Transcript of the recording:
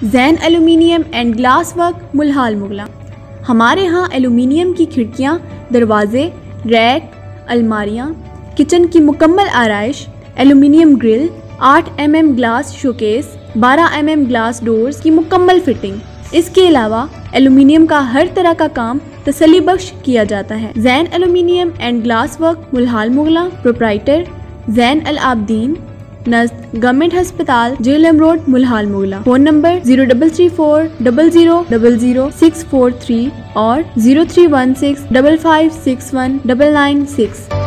Jain aluminium and glass work Mulhal Mugla. हमारे यहाँ aluminium की खिड़कियाँ, दरवाजे, रैक, अलमारियाँ, किचन की मुकम्मल आराइश, aluminium grill, 8 mm glass showcase, 12 mm glass doors की मुकम्मल फिटिंग। इसके अलावा एल्यूमिनियम का हर तरह का काम तसल्ली बख्श किया जाता है। Jain aluminium and glass work Mulhal Mugla, proprietor Jain Al Abideen, नज़द गवर्नमेंट अस्पताल, Jhelum road, Mulhal Mugla. Phone number 0334 0000 643 और 0316 5561 996।